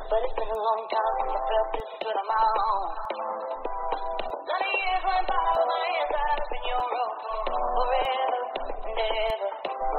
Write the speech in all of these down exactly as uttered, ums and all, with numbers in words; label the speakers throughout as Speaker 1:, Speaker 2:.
Speaker 1: But it's been a long time since I felt this good on my own. Lot of years went by with my hands out up in your road. Forever and ever.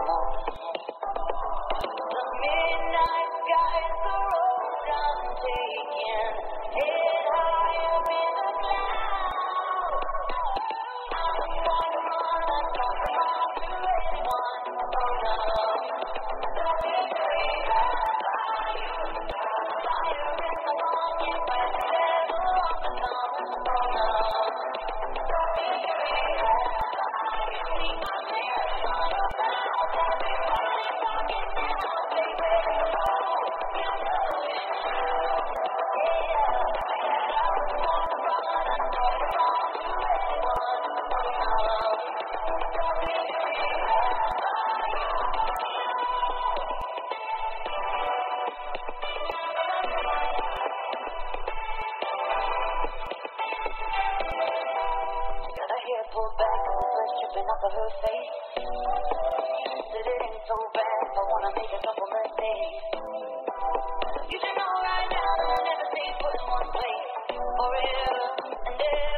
Speaker 1: The midnight sky is the road I'm taking. Head high up in the clouds. I'm the one to run. I don't belong to anyone. Oh no. Don't be afraid. Fire in the longing when the devil on the tongue. Oh no. Don't be afraid. Fire in the longing when the devil on the tongue. Everybody talking now, baby. You know it's true. Yeah. I don't want to run. I don't belong to anyone. Oh no. Don't be afraid. Got her hair pulled back and the blood dripping off of her face. Said it ain't so bad if I wanna make a couple mistakes. You should know right now that I'll never stay put in one place forever and ever.